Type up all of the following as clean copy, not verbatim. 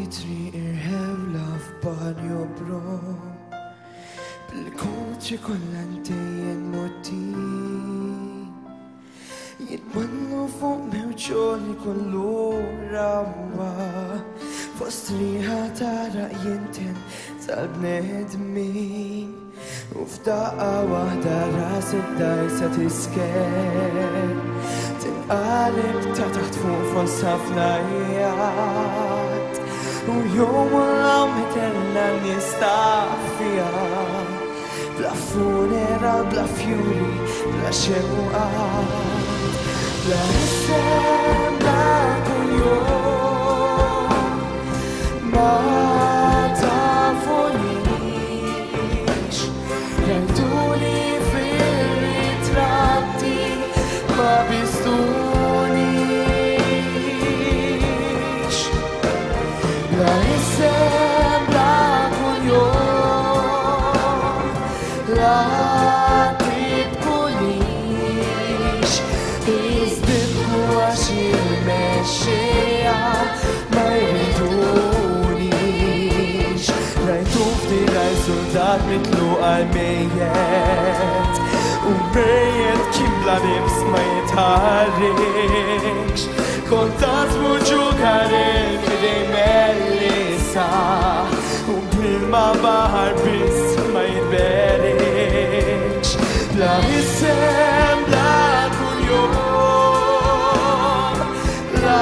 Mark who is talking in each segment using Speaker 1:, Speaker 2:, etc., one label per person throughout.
Speaker 1: triq irħewla f'banju brom bil-kutri kollha ntejjen mottin jitmannu fuq mewġoli kollu rawa fost riħa tara jinten tal-bnedmin u f'daqqa waħda ras id-dajsa tisker tinqaleb ta' taħt fuq fost ħafna jgħat u jom u l-għam kellna nistaq fija bla funeral, bla fjuri, bla xewqat bla isem, bla kull jom ma tafunix rajtuni fil-ritratti ma bistunix bla isem, bla kull jom la tibkulix iżdibku għax il-mexxija ma jridunix rajtu f'dilaj soldat mitlu għal-mejjet u mejjet kien bla nifs ma jitħarrikx kontat muġu karen fidej mellisa u b'ilma baħar biss ma jitberikx bla isem, bla kull jom la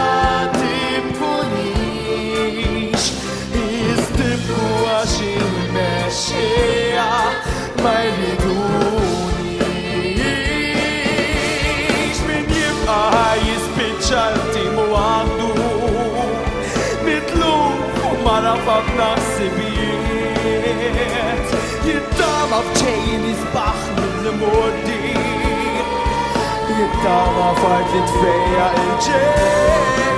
Speaker 1: tibkunix iżdibku għax il-mexxija ma jridunix min jibqa' jispiċċa l-tim u għandu mitlub u mara ħafna ħsibijiet jittama f'ċejn jisbaħ mill-murdi jittama fart li tfejja il-ġej